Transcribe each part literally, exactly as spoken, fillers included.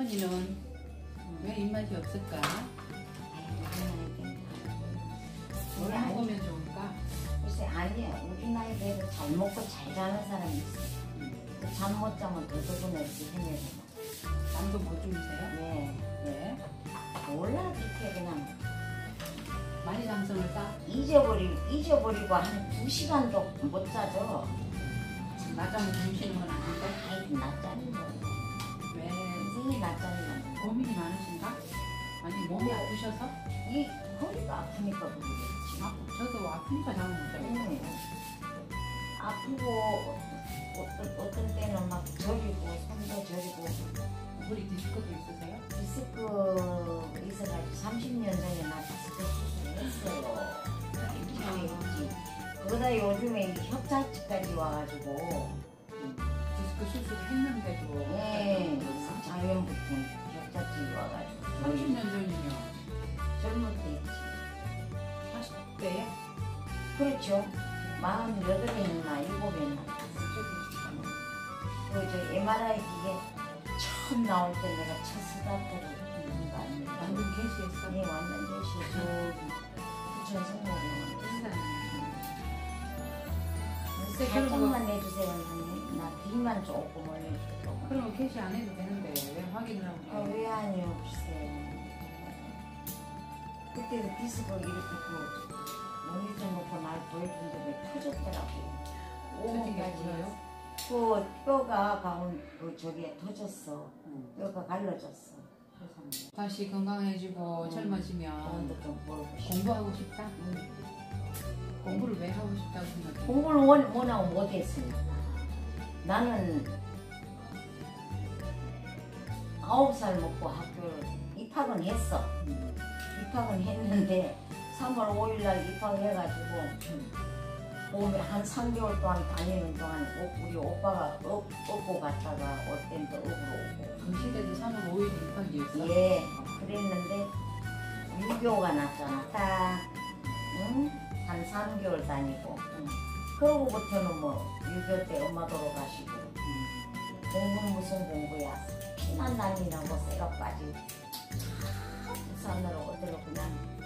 할머니는 왜 입맛이 없을까? 뭘 먹으면 좋을까? 글쎄 아니야. 우리 나이 대로 잘 먹고 잘 자는 사람이 있어. 잠 못 자면 더 두근했지 해내서. 잠도 못 주무세요? 네. 왜? 몰라 이렇게 그냥 많이 잠성을 까? 잊어버리 잊어버리고 한 두 시간도 못 자죠. 낮잠을 주무시는 건 아닌데? 아이 낮잠이 뭐. 왜? 인생이 낮잠이 뭐. 고민이 많으신가? 아니 몸이 아프셔서? 이 허리가 아프니까 그러겠지. 아, 저도 아프니까 잠을 못 자요. 응. 아프고 어떤, 어떤 때는 막 저리고 손도 저리고. 우리 디스크도 있으세요? 디스크 있어가지고 삼십 년 전에 나 디스크 수술했어요. 있지. 그러다 요즘에 협착증까지 와가지고 디스크 수술을 했는데도 예, 작년부터 협착증이 와가지고 삼십 년 전이면 젊을 때 있지. 사십 대에? 그렇죠. 마흔여덟이나 일곱이나 그저 엠알아이 기계 처음 나올 때 내가 첫 스타트를 했는 거 아닙니까? 완전 개시했어? 네, 완전 개시. 저기 부천 성모병원. 살짝만 내주세요, 언니. 나 귀만 조금 올려줄게요. 그러면 개시 안 해도 되는데 왜 확인을 하고? 아, 왜 아니요, 글쎄. 그때도 디스크 이렇게 그 모니터 놓고 날 보여주는데 왜 터졌더라고요. 터지겠어요? 그 뼈가 가운 그 저기에 터졌어. 응. 뼈가 갈라졌어. 다시 건강해지고 응. 젊어지면 그런데 좀 보고 싶어. 공부하고 싶다? 응. 공부를 왜 하고 싶다고 생각해? 공부를 원, 원하고 못했으니까. 나는 아홉 살 먹고 학교를 입학은 했어. 음. 입학은 했는데 삼월 오일 날 입학해가지고 봄에 한 삼 개월 동안 다니는 동안 우리 오빠가 업, 업고 갔다가 어떤 또 업으로 오고. 그 시대도 삼월 오일 입학이었어? 예, 그랬는데 유교가 났잖아. 딱, 응? 한 삼 개월 다니고. 응. 그러고부터는 뭐 유교 때 엄마 돌아가시고. 음. 공부는 무슨 공부야. 피난 다니라고 쇠가까지. 부산으로 어디로 그냥.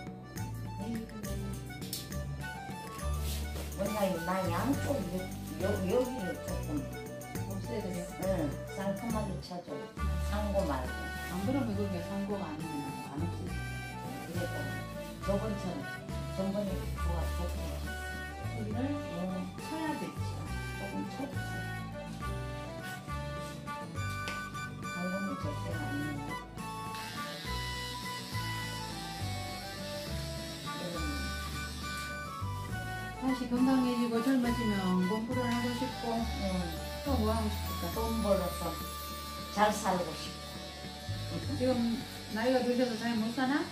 원장님 나 양쪽 여, 여, 여기를 조금 없애드려? 응, 상큼하게 쳐줘. 상고 말고. 안 그러면 그게 상고가 아니면 안 없애. 그래도 저번처럼 전번에 좋아 좋고 소리를 응, 쳐야 되지. 조금 쳐주세요. 상고는 절대 아니에요. 다시 건강해지고 젊어지면 공부를 하고 싶고 응, 또 뭐 하고 싶을까? 돈 벌어서 잘 살고 싶어. 지금 나이가 드셔서 잘 못 사나?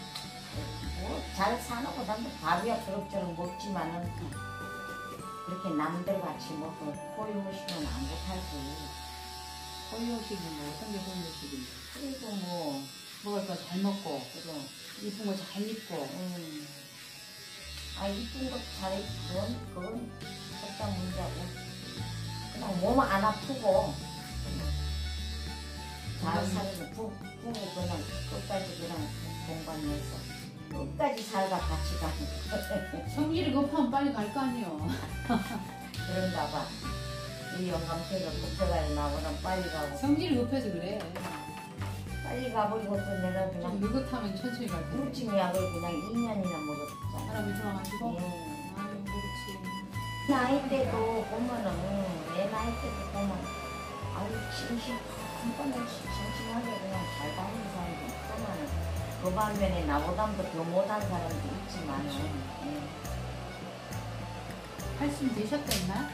뭐잘 사놓고 나도 밥이야 그럭저럭 먹지만은 그렇게 남들 같이 먹고 호유무식은 안 못하지. 호유식은 뭐 어떤 게 호유식인데? 그래도 뭐 먹을 거 잘 먹고 그래. 이쁜 거 잘 입고 음. 아 이쁜 거 잘 입고 그건 그건 살짝 문제고 그냥 몸 안 아프고 잘 살고 부, 부부 그냥 끝까지 그냥 공부하면서 끝까지 살다 같이 가는 성질이 급하면 빨리 갈 거 아니에요. 그런가 봐. 이 영감태가 급해가지고 나보다 빨리 가고 성질이 급해서 그래. 빨리 가버리고 또 내가 좀 그냥 느긋하면 천천히 갈 거야. 우울증 약을 그냥 이 년이나 먹었잖아. 사람이 좋아가지고 예. 아유 그렇지. 나이 때도 보면은 내 나이 때도 보면 아유 싱싱 한 번에 싱싱하게 그냥 잘 다니는 사람도 있지만 그 반면에 나보다도 더 못한 사람도 있지만 예. 팔십 되셨댔나?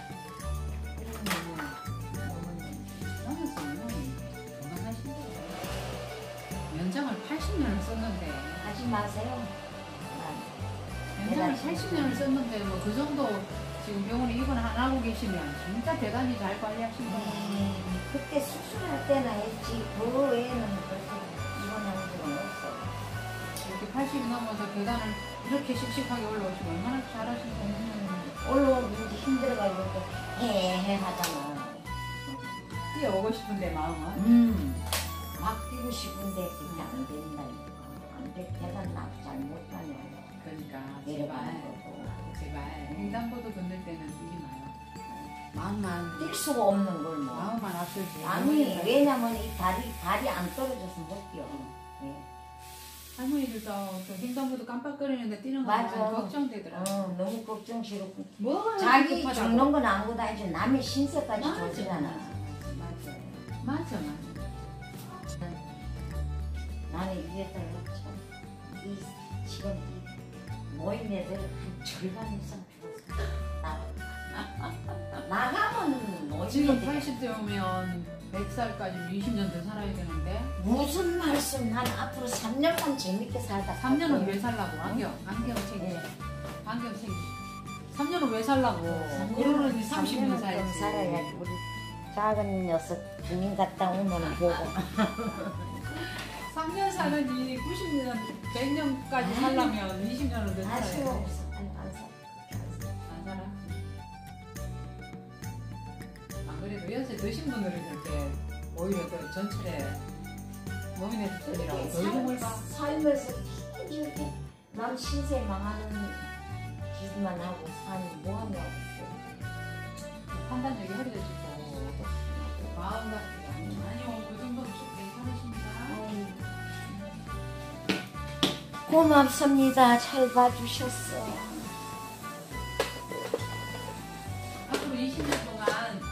그러면은 많았으면 건강하신데 연장을 팔십 년을 썼는데 하지 마세요. 연장을 내가 팔십 년을 썼는데 뭐 그 정도 지금 병원에 입원 안 하고 계시면 진짜 대단히 잘 관리하신 거예요. 음, 그때 수술할 때나 했지 그 외에는 그렇게 입원하는 적은 없어. 이렇게 팔십이 넘어서 계단을 이렇게 씩씩하게 올라오시고 얼마나 잘하신 거예요. 음, 올라오기 힘들어가지고 또 헤헤 하잖아. 뛰어오고 싶은데 마음은 음, 막 뛰고 다니고 싶은데 그게 안 된다니까. 안 돼. 계단 나 잘못 다녀. 그러니까 내려가는 제발 거고. 제발 횡단보도 건널 때는 뛰지 마요. 마음만 뛸 수가 없는 걸 뭐. 마음만 앞서지. 아니 왜냐면 이 다리 발이 안 떨어져서 못 뛰어. 예. 할머니들도 또 횡단보도 깜빡거리는데 뛰는 거 맞아. 많이 걱정되더라. 어, 너무 걱정스럽고. 뭐가 자기 급하다고. 죽는 건 아무것도 아니지 남의 신세까지 맞아. 조지잖아. 맞아. 맞아 맞아. 나는 이래서 참이 지금 이 모인 애들 한 절반 이상 죽었어. 나 나가면 모인 지금 애들 팔십 대 오면 백 살까지 이십 년 더 살아야 되는데 무슨 말씀? 난 앞으로 삼 년만 재밌게 살다. 삼 년은 왜 살라고? 안경 안경 챙기. 네. 안경 챙기. 삼 년은 왜 살라고? 그러니 삼십 년 살야지. 살아야지. 우리 작은 녀석 주민 갔다 오면 보고. 삼 년 사느니 구십 년, 백 년까지 살려면 이십 년은 더 살아야 아쉬워 돼. 없어. 아니 안 사. 안 살아? 안 그래도 연세 드신 분들은 이렇게 오히려 더 전철에 노인의 뒷전이라고 더 이름을 봐. 살면서 이렇게 남 신세 망하는 짓만 하고 사니 뭐하냐고. 판단력이 흐려지고 마음 같지가 않아요. 아니요, 그 정도는 좀 괜찮으십니다. 고맙습니다. 잘 봐주셨어. 앞으로 이십 년 동안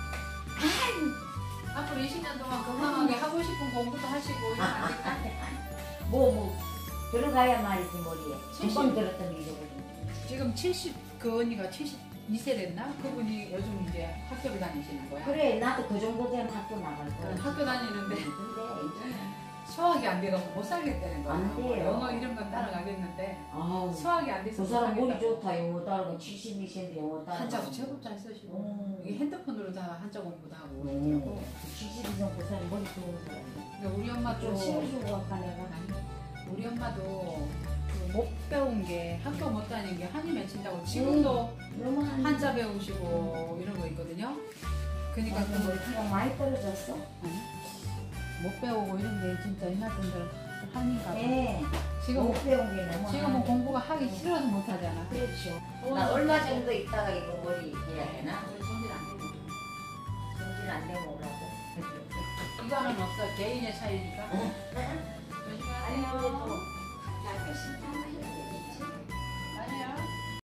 앞으로 이십 년 동안 건강하게 하고 싶은 공부도 하시고 이러면 안 될까? 뭐, 뭐, 들어가야 말이지, 머리에. 칠십. 금방 들었더니 잊어버리네. 지금 칠십, 그 언니가 칠십이 세 됐나? 그분이 요즘 이제 학교를 다니시는 거야? 그래, 나도 그 정도 되면 학교 나갈 거야. 학교 다니는데 근데, 이제는. 수학이 안 돼서 못 살겠다는 거야. 안 돼요. 영어 이런 건 따라가겠는데 아우, 수학이 안 돼서 그 못 사람 머리 살겠다고. 좋다. 영어 따르고 칠십이 세인데 영어 따르고. 한자도 제법 잘 쓰시고 음. 이게 핸드폰으로 다 한자 공부도 하고 음. 그러고. 칠십이 세 그 사람 머리 좋은 사람. 근데 우리 엄마도 좀 심해주고 갈까, 내가? 아니, 우리 엄마도 그못 배운 게 학교 못 다니는 게 한이 맺힌다고 지금도 너무 한. 한자 배우시고 이런 거 있거든요. 그러니까 그러니까 그 머리가 많이 떨어졌어? 아니, 못 배우고 이런 게 진짜 옛날 분들은 한인가 봐. 네. 지금 못 배운 게 너무 지금은 한해. 공부가 하기 싫어서 못 하잖아. 그렇죠. 나 얼마 정도 있다가 이거 머리 해야 되나? 손질 안 되고. 정신 안 되면 오라고. 이거는 없어. 개인의 차이니까. 조심히 아니, 하세요. 그래도 약간 신경 해야 되겠지. 아니야.